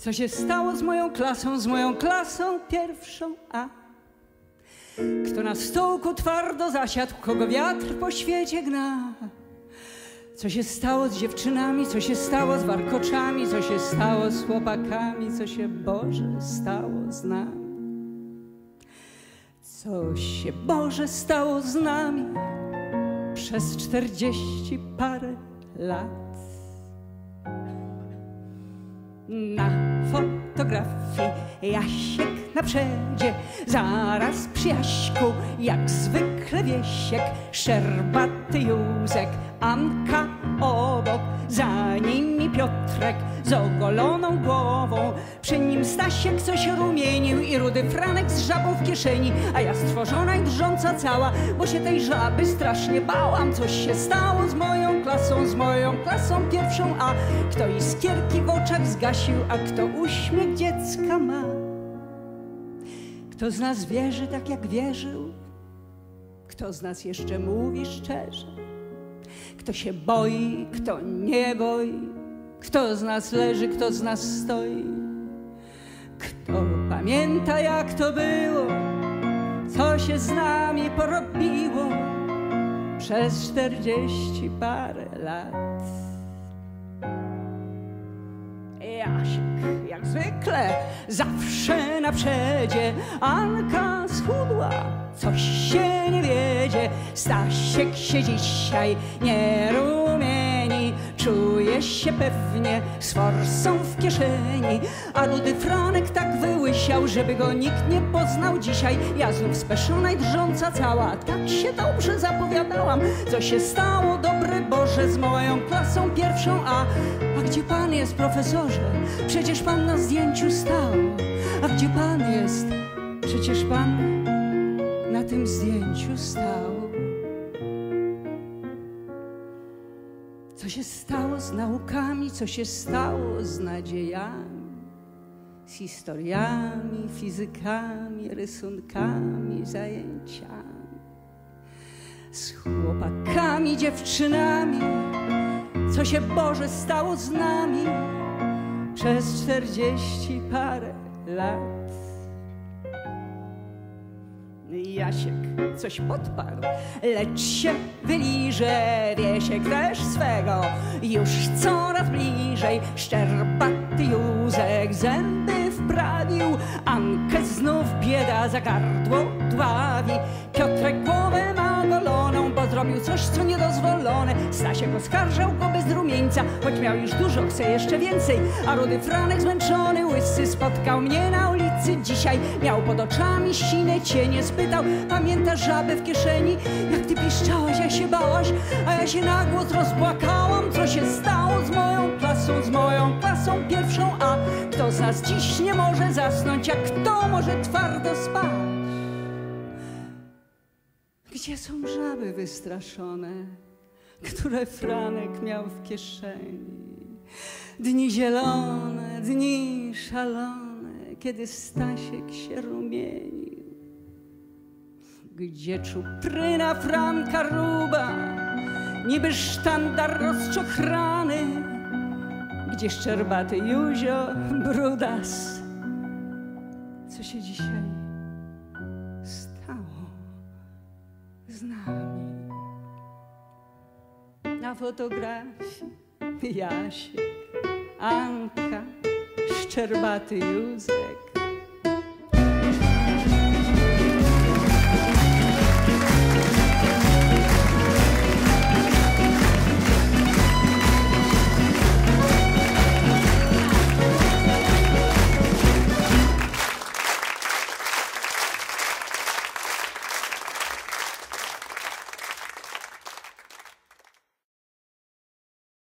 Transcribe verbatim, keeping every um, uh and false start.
Co się stało z moją klasą, z moją klasą pierwszą A? Kto na stołku twardo zasiadł, kogo wiatr po świecie gna? Co się stało z dziewczynami, co się stało z warkoczami, co się stało z chłopakami, co się, Boże, stało z nami? Co się, Boże, stało z nami przez czterdzieści parę lat? Na fotografii Jasiek na przedzie, zaraz przy Jaśku jak zwykle Wiesiek, szczerbaty Józek, Anka obok, za nimi Piotrek z ogoloną głową, przy nim Stasiek coś rumienił i rudy Franek z żabą w kieszeni, a ja stworzona i drżąca cała, bo się tej żaby strasznie bałam. Coś się stało z moją klasą, z moją klasą pierwszą A. Kto iskierki w oczach zgasił, a kto uśmiech dziecka ma? Kto z nas wierzy tak jak wierzył? Kto z nas jeszcze mówi szczerze? Kto się boi, kto nie boi? Kto z nas leży, kto z nas stoi? Kto pamięta jak to było? Co się z nami porobiło przez czterdzieści parę lat? Jasiek jak zwykle zawsze na przedzie, Anka schudła, coś się nie wiedzie, Stasiek się dzisiaj nie rumieni, czuje się pewnie z forsą w kieszeni, a rudy Franek tak wyłysiał, żeby go nikt nie poznał dzisiaj. Ja znów speszona i drżąca cała, tak się dobrze zapowiadałam. Co się stało, dobry Boże, z moją klasą pierwszą A? A gdzie pan jest, profesorze? Przecież pan na zdjęciu stał. A gdzie pan jest? Przecież pan na tym zdjęciu stał. Co się stało z naukami, co się stało z nadziejami, z historiami, fizykami, rysunkami, zajęciami, z chłopakami, dziewczynami? Co się, Boże, stało z nami przez czterdzieści parę lat? Jasiek coś podparł, lecz się wyliże, Wiesiek też swego już coraz bliżej, szczerbaty Józek zęby wprawił, Ankę znów bieda za gardło dławi, Piotrek głowę ma goloną, bo zrobił coś, co niedozwolone, Stasiek oskarżał go bez rumieńca, choć miał już dużo, chce jeszcze więcej, a rudy Franek zmęczony, łysy, spotkał mnie na ulicy dzisiaj, miał pod oczami sine cienie, spytał: pamiętasz żabę w kieszeni? Jak ty piszczałaś, jak się bałaś, a ja się na głos rozpłakałam. Co się stało z moją klasą, z moją klasą pierwszą A? Kto z nas dziś nie może zasnąć, a kto może twardo spać? Gdzie są żaby wystraszone, które Franek miał w kieszeni? Dni zielone, dni szalone, kiedy Stasiek się rumienił. Gdzie czupryna Franka Ruba, niby sztandar rozczochrany? Gdzie szczerbaty Józio Brudas? Co się dzisiaj stało z nami? Na fotografii Jasiek, Anka, szczerbaty Józek,